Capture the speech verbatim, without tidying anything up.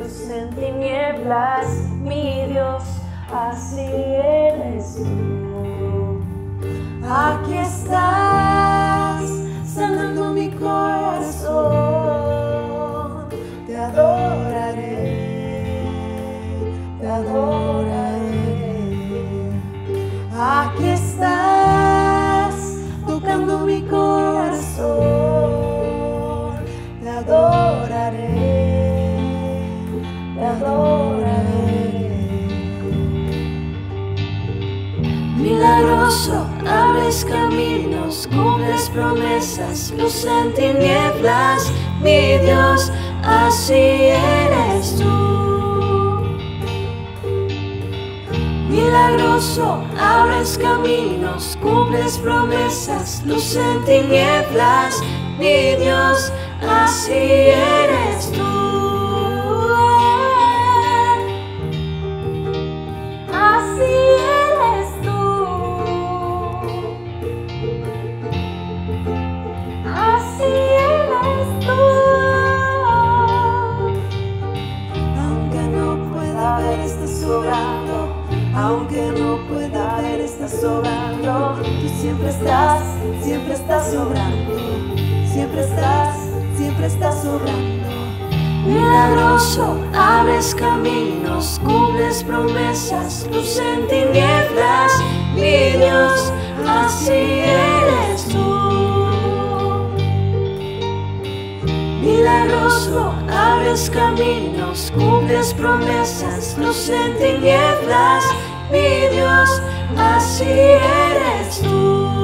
luz en tinieblas, mi Dios, así eres tú. Aquí estás, sanando mi corazón. Te adoraré, te adoraré. Aquí estás, tocando mi corazón. Te adoraré, te adoraré. Milagroso, abres caminos, cumples promesas, luz en tinieblas, mi Dios, así eres tú. Milagroso, abres caminos, cumples promesas, luz en tinieblas, mi Dios, así eres tú. Aunque no pueda ver, estás obrando. Tú siempre estás, siempre estás obrando. Siempre estás, siempre estás obrando. Milagroso, abres caminos, cumples promesas, luz en tinieblas, mi Dios, así eres tú. Milagroso, abres caminos, cumples promesas, luz en tinieblas, mi Dios, así eres tú.